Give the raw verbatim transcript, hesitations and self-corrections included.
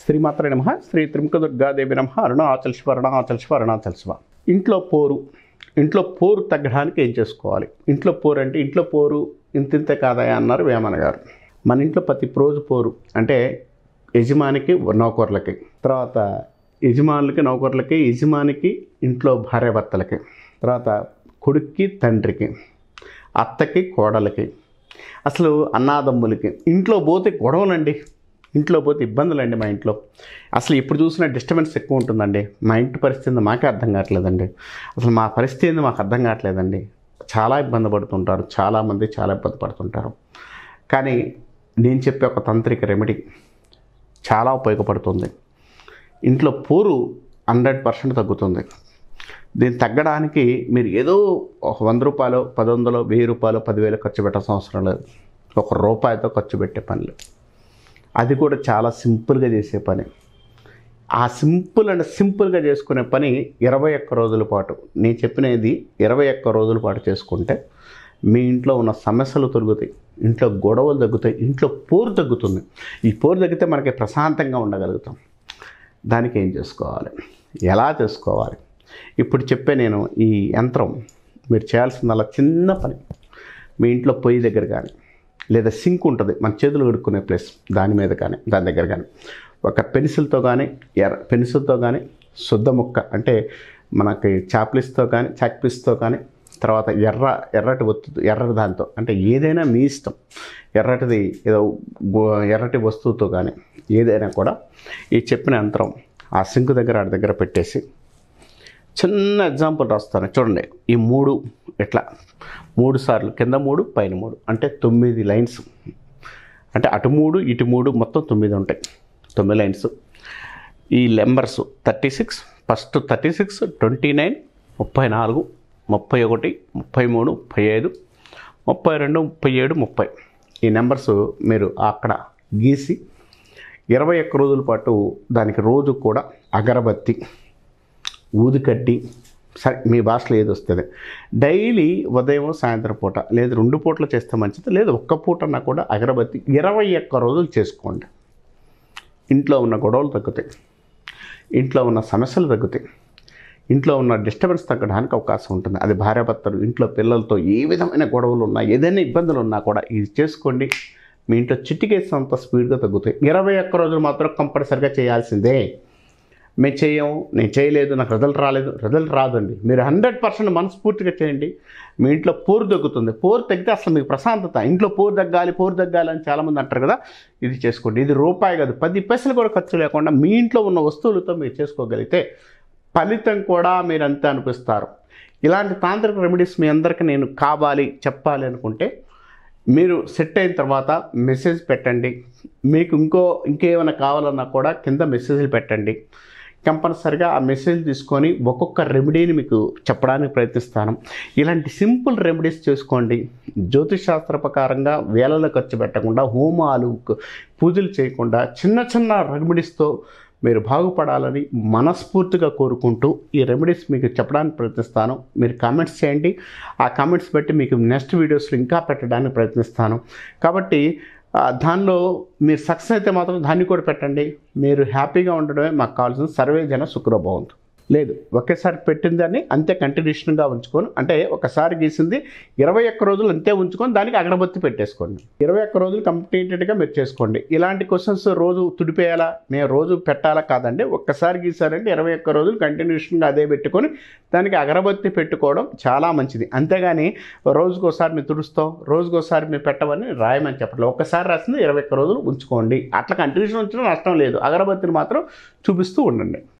శ్రీమాత్రే నమః. శ్రీ త్రిముఖదుర్గాదేవి నమః. అరుణాచల్ శివ అరుణాచల్ శివ అరుణాచల్ శివ. ఇంట్లో పోరు ఇంట్లో పోరు తగ్గడానికి ఏం చేసుకోవాలి? ఇంట్లో పోరు అంటే ఇంట్లో పోరు ఇంతింతే కాదయా అన్నారు వేమన గారు. మన ఇంట్లో ప్రతి రోజు పోరు అంటే యజమానికి నౌకర్లకి, తర్వాత యజమానులకి నౌకర్లకి, యజమానికి ఇంట్లో భార్యాభర్తలకి, తర్వాత కొడుక్కి తండ్రికి, అత్తకి కోడలకి, అసలు అన్నాదమ్ములకి. ఇంట్లో పోతే గొడవలండి, ఇంట్లో పోతే ఇబ్బందులండి. మా ఇంట్లో అసలు ఎప్పుడు చూసినా డిస్టర్బెన్స్ ఎక్కువ ఉంటుందండి. మా ఇంటి పరిస్థితి మాకే అర్థం కావట్లేదండి. అసలు మా పరిస్థితి ఏంది మాకు అర్థం కావట్లేదండి. చాలా ఇబ్బంది పడుతుంటారు, చాలామంది చాలా ఇబ్బంది పడుతుంటారు. కానీ నేను చెప్పే ఒక తాంత్రిక రెమెడీ చాలా ఉపయోగపడుతుంది. ఇంట్లో పోరు హండ్రెడ్ పర్సెంట్ తగ్గుతుంది. దీన్ని తగ్గడానికి మీరు ఏదో ఒక వంద రూపాయలు, పది వందలు, వెయ్యి రూపాయలు, పదివేలు ఖర్చు పెట్టాల్సిన అవసరం లేదు. ఒక రూపాయితో ఖర్చు పెట్టే పనులు, అది కూడా చాలా సింపుల్గా చేసే పని. ఆ సింపుల్ అండ్ సింపుల్గా చేసుకునే పని ఇరవై ఒక్క రోజుల పాటు, నేను చెప్పినది ఇరవై ఒక్క రోజుల పాటు చేసుకుంటే మీ ఇంట్లో ఉన్న సమస్యలు తొలుగుతాయి, ఇంట్లో గొడవలు తగ్గుతాయి, ఇంట్లో పోరు తగ్గుతుంది. ఈ పోరు తగ్గితే మనకి ప్రశాంతంగా ఉండగలుగుతాం. దానికి ఏం చేసుకోవాలి, ఎలా చేసుకోవాలి ఇప్పుడు చెప్పే నేను ఈ యంత్రం. మీరు చేయాల్సిందల్లా చిన్న పని. మీ ఇంట్లో పొయ్యి దగ్గర కానీ, లేదా సింక్ ఉంటుంది మన చేతులు కడుక్కునే ప్లేస్, దాని మీద కానీ దాని దగ్గర కానీ ఒక పెన్సిల్తో కానీ, ఎర్ర పెన్సిల్తో కానీ, శుద్ధ ముక్క అంటే మనకి చాప్లిస్తో కానీ, చాక్పీస్తో కానీ, తర్వాత ఎర్ర ఎర్రటి ఒత్తు ఎర్రటి దాంతో అంటే ఏదైనా మీ ఇష్టం, ఎర్రటిది ఏదో ఎర్రటి వస్తువుతో కానీ ఏదైనా కూడా ఈ చెప్పిన యంత్రం ఆ సింక్ దగ్గర వాటి దగ్గర పెట్టేసి, చిన్న ఎగ్జాంపుల్ రాస్తాను చూడండి. ఈ మూడు ఇట్లా మూడు సార్లు, కింద మూడు పైన మూడు, అంటే తొమ్మిది లైన్స్. అంటే అటు మూడు ఇటు మూడు, మొత్తం తొమ్మిది ఉంటాయి. తొమ్మిది లైన్స్. ఈ numbers thirty six first thirty six twenty nine ముప్పై నాలుగు ముప్పై ఒకటి ముప్పై మూడు ముప్పై ఐదు ముప్పై రెండు ముప్పై ఏడు ముప్పై ఈ నెంబర్స్ మీరు అక్కడ గీసి ఇరవై ఒక్క రోజుల పాటు దానికి రోజు కూడా అగరబత్తి, ఊదికడ్డి, సరే మీ భాషలో ఏది వస్తుంది, డైలీ ఉదయం సాయంత్రం పూట, లేదు రెండు పూటలు చేస్తే మంచిది, లేదు ఒక్క పూట అన్నా కూడా అగరబత్తి ఇరవై ఒక్క రోజులు చేసుకోండి. ఇంట్లో ఉన్న గొడవలు తగ్గుతాయి, ఇంట్లో ఉన్న సమస్యలు తగ్గుతాయి, ఇంట్లో ఉన్న డిస్టర్బెన్స్ తగ్గడానికి అవకాశం ఉంటుంది. అది భార్యాభర్తలు, ఇంట్లో పిల్లలతో ఏ విధమైన గొడవలు ఉన్నా, ఏదైనా ఇబ్బందులు ఉన్నా కూడా ఇది చేసుకోండి. మీ ఇంట్లో చిటికేసినంత స్పీడ్గా తగ్గుతాయి. ఇరవై ఒక్క రోజులు మాత్రం కంపల్సరిగా చేయాల్సిందే. మేము చేయము, నేను చేయలేదు, నాకు రిజల్ట్ రాలేదు, రిజల్ట్ రాదండి. మీరు హండ్రెడ్ పర్సెంట్ మనస్ఫూర్తిగా చేయండి. మీ ఇంట్లో పోరు తగ్గుతుంది. పోరు తగ్గితే అసలు మీకు ప్రశాంతత. ఇంట్లో పోరు తగ్గాలి, పోరు తగ్గాలి అని చాలామంది అంటారు కదా. ఇది చేసుకోండి. ఇది రూపాయి కాదు, పది పైసలు కూడా ఖర్చు లేకుండా మీ ఇంట్లో ఉన్న వస్తువులతో మీరు చేసుకోగలిగితే ఫలితం కూడా మీరు అంతే అనిపిస్తారు. ఇలాంటి తాంత్రిక రెమెడీస్ మీ అందరికీ నేను కావాలి చెప్పాలి అనుకుంటే మీరు సెట్ అయిన తర్వాత మెసేజ్ పెట్టండి. మీకు ఇంకో ఇంకేమైనా కావాలన్నా కూడా కింద మెసేజ్లు పెట్టండి. కంపల్సరిగా ఆ మెసేజ్ తీసుకొని ఒక్కొక్క రెమెడీని మీకు చెప్పడానికి ప్రయత్నిస్తాను. ఇలాంటి సింపుల్ రెమెడీస్ చేసుకోండి. జ్యోతిష్ శాస్త్ర ప్రకారంగా వేలలో ఖర్చు పెట్టకుండా, హోమాలు పూజలు చేయకుండా చిన్న చిన్న రెమెడీస్తో మీరు బాగుపడాలని మనస్ఫూర్తిగా కోరుకుంటూ ఈ రెమెడీస్ మీకు చెప్పడానికి ప్రయత్నిస్తాను. మీరు కామెంట్స్ చేయండి. ఆ కామెంట్స్ బట్టి మీకు నెక్స్ట్ వీడియోస్లో ఇంకా పెట్టడానికి ప్రయత్నిస్తాను. కాబట్టి దానిలో మీరు సక్సెస్ అయితే మాత్రం దాన్ని కూడా పెట్టండి. మీరు హ్యాపీగా ఉండడమే మాకు కావాల్సిన. సర్వే జన సుఖినో భవంతు. లేదు ఒకేసారి పెట్టిందని అంతే కంటిన్యూషన్గా ఉంచుకొని, అంటే ఒకసారి గీసింది ఇరవై ఒక్క రోజులు అంతే ఉంచుకొని దానికి అగరబత్తి పెట్టేసుకోండి. ఇరవై ఒక్క రోజులు కంప్లీటెడ్గా మీరు చేసుకోండి. ఇలాంటి క్వశ్చన్స్ రోజు తుడిపేయాలా, నేను రోజు పెట్టాలా కాదండి. ఒక్కసారి గీసారంటే ఇరవై ఒక్క రోజులు కంటిన్యూషన్గా అదే పెట్టుకొని దానికి అగరబత్తి పెట్టుకోవడం చాలా మంచిది. అంతేగాని రోజుకోసారి మీరు తుడుస్తాం, రోజుకోసారి మీరు పెట్టవని రాయమని చెప్పట్లేదు. ఒక్కసారి రాసింది ఇరవై ఒక్క రోజులు ఉంచుకోండి. అట్లా కంటిన్యూషన్ ఉంచడం నష్టం లేదు. అగరబత్తిని మాత్రం చూపిస్తూ ఉండండి.